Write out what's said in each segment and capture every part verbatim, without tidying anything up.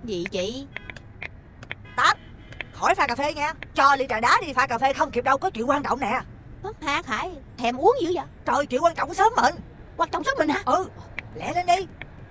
Gì chị? Tám, khỏi pha cà phê nha. Cho ly trà đá đi, pha cà phê không kịp đâu, có chuyện quan trọng nè. Hả Khải? Thèm uống dữ vậy? Trời, chuyện quan trọng của sớm mình. Quan trọng sớm mình hả? Ừ, lẹ lên đi.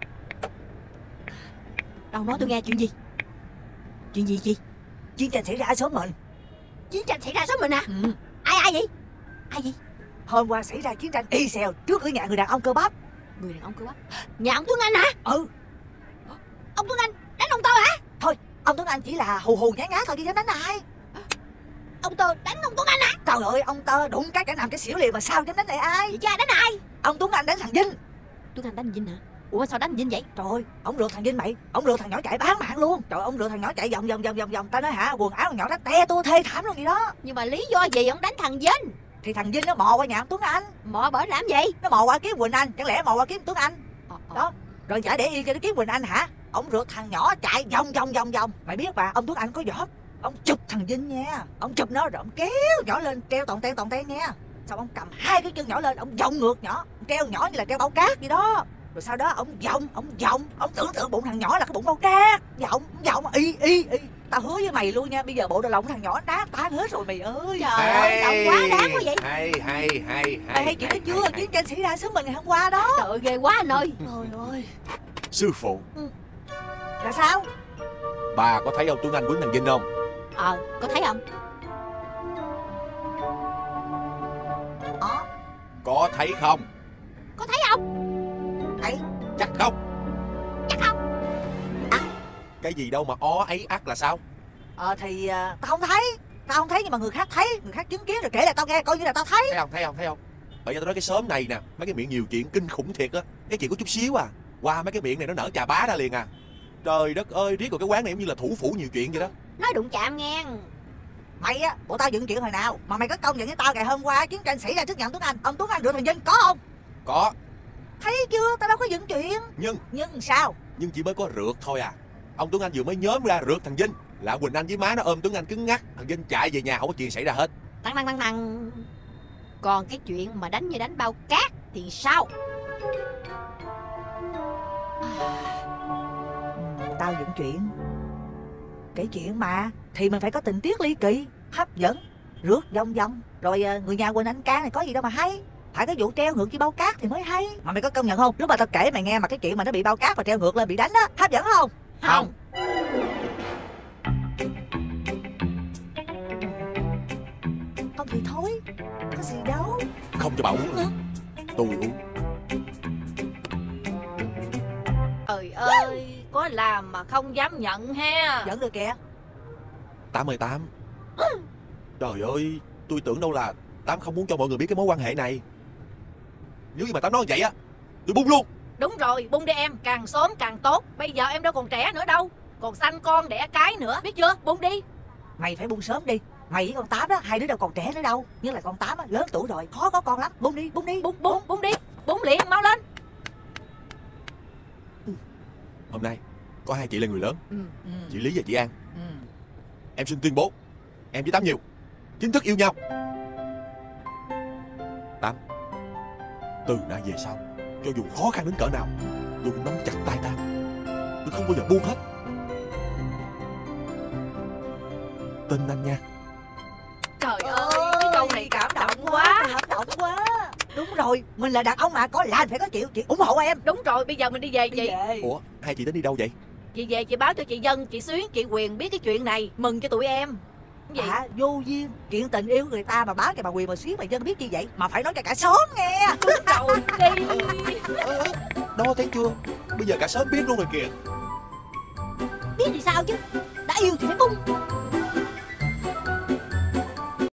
Đâu nói tôi nghe chuyện gì? Chuyện gì chị? Chiến tranh xảy ra ở xóm mình. Chiến tranh xảy ra xóm mình hả? Ừ. Ai ai vậy? Ai vậy? Hôm qua xảy ra chiến tranh y xèo trước cửa nhà người đàn ông cơ bắp. Người đàn ông cơ bắp? Nhà ông Tuấn Anh hả? Ừ. Ông Tuấn Anh đánh ông Tơ hả? Thôi, ông Tuấn Anh chỉ là hù hù nhá nhá thôi, chứ dám đánh ai. Ông Tơ đánh ông Tuấn Anh hả? Trời ơi, ông Tơ đụng cái cả nằm cái xỉu liền mà sao dám đánh lại ai? Vậy chứ ai đánh ai? Ông Tuấn Anh đánh thằng Vinh. Tuấn Anh đánh Vinh hả? Ủa sao đánh Vinh vậy? Trời ơi, ông rượt thằng Vinh mày, ông rượt thằng nhỏ chạy bán mạng luôn. Trời, ông rượt thằng nhỏ chạy vòng vòng vòng vòng vòng, ta nói hả, quần áo thằng nhỏ nó te tua thê thảm luôn vậy đó. Nhưng mà lý do gì ông đánh thằng Vinh? Thì thằng Vinh nó mò qua nhà ông Tuấn Anh. Mò bởi làm gì? Nó mò qua kiếm Quỳnh Anh, chẳng lẽ mò qua kiếm Tuấn Anh? Ờ, ờ. Đó, rồi chả để yên cho nó kiếm Quỳnh Anh hả? Ông rượt thằng nhỏ chạy vòng vòng vòng vòng. Mày biết mà, ông Tuấn Anh có võ. Ông chụp thằng Vinh nha. Ông chụp nó rồi ông kéo nhỏ lên, treo toàn ten toàn ten nha. Xong ông cầm hai cái chân nhỏ lên, ông vòng ngược nhỏ, treo nhỏ như là treo bao cát vậy đó. Rồi sau đó ông vòng, ông vòng, ông tưởng tượng bụng thằng nhỏ là cái bụng bao cát. Vòng, vòng, y y y. Tao hứa với mày luôn nha, bây giờ bộ đồ lông thằng nhỏ nát tan hết rồi mày ơi. Trời ơi, động quá đáng quá vậy. Hay hay hay Mày hay chuyện đó chưa? Chiến tranh xảy ra xứ mình ngày hôm qua đó. Trời ơi, ghê quá anh ơi. Trời ơi. Sư phụ, Là sao? bà có thấy ông Tuấn Anh quýnh thằng Vinh không? Ờ, có thấy không? Ờ, Có thấy không? Có thấy không? thấy. Chắc không? Chắc không? Cái gì đâu mà ó ấy ắt là sao? Ờ thì à, tao không thấy. Tao không thấy nhưng mà người khác thấy. Người khác chứng kiến rồi kể lại tao nghe, coi như là tao thấy. Thấy không, thấy không, thấy không? Bởi vì tao nói cái xóm này nè, mấy cái miệng nhiều chuyện kinh khủng thiệt á. Cái chuyện có chút xíu à, qua mấy cái miệng này nó nở chà bá ra liền à. Trời đất ơi, riết rồi cái quán này giống như là thủ phủ nhiều chuyện vậy đó. Nói đụng chạm nghe. Mày á, bộ tao dựng chuyện hồi nào mà mày có công nhận với tao ngày hôm qua chiến tranh xảy ra trước nhà ông Tuấn Anh. Ông Tuấn Anh rượt thằng Vinh có không? Có. Thấy chưa, tao đâu có dựng chuyện. Nhưng Nhưng sao? Nhưng chỉ mới có rượt thôi à. Ông Tuấn Anh vừa mới nhóm ra rượt thằng Vinh là Quỳnh Anh với má nó ôm Tuấn Anh cứng ngắc. Thằng Vinh chạy về nhà không có chuyện xảy ra hết. Tăng tăng tăng tăng. Còn cái chuyện mà đánh như đánh bao cát thì sao? Tao dựng chuyện. Kể chuyện mà thì mình phải có tình tiết ly kỳ, hấp dẫn, rước vòng vòng. Rồi à, người nhà Quỳnh Anh ca này có gì đâu mà hay. Phải có vụ treo ngược với bao cát thì mới hay. Mà mày có công nhận không? Lúc mà tao kể mày nghe mà cái chuyện mà nó bị bao cát và treo ngược lên bị đánh á, hấp dẫn không? Không. Không thì thôi, có gì đâu. Không cho bà uống nữa. Tôi uống. Trời ơi, có làm mà không dám nhận ha. Dẫn được kìa. Tám ơi Tám. Trời ơi, tôi tưởng đâu là Tám không muốn cho mọi người biết cái mối quan hệ này. Nếu như mà Tám nói vậy á, tôi bung luôn. Đúng rồi, bung đi em, càng sớm càng tốt. Bây giờ em đâu còn trẻ nữa đâu, còn sanh con đẻ cái nữa, biết chưa? Bung đi. Mày phải bung sớm đi. Mày với con Tám đó, hai đứa đâu còn trẻ nữa đâu. Nhưng là con Tám á, lớn tuổi rồi, khó có con lắm. Bung đi, bung đi. Bung, bung, bung đi. Bung liền, mau lên. Hôm nay có hai chị là người lớn, Ừ. Ừ. chị Lý và chị An. Ừ. Em xin tuyên bố, em với Tám nhiều chính thức yêu nhau. Tám, từ nay về sau, cho dù khó khăn đến cỡ nào, tôi cũng nắm chặt tay Tám. Tôi không bao giờ buông hết. Tin anh nha. Trời ơi, cái câu này cảm động quá. Cảm động quá. Đúng rồi, mình là đàn ông mà, có làm phải có chịu. Chị ủng hộ em. Đúng rồi, bây giờ mình đi về Đi chị. về. Ủa, hai chị tính đi đâu vậy? Chị về chị báo cho chị Dân, chị Xuyến, chị Quyền biết cái chuyện này, mừng cho tụi em. Vậy À, vô duyên. Chuyện tình yêu người ta mà báo cho bà Quyền bà Xuyến bà Dân biết chi vậy. Mà phải nói cho cả xóm nghe. đúng rồi đi. Ờ, đó thấy chưa? Bây giờ cả xóm biết luôn rồi kìa. Biết thì sao chứ, đã yêu thì phải bung.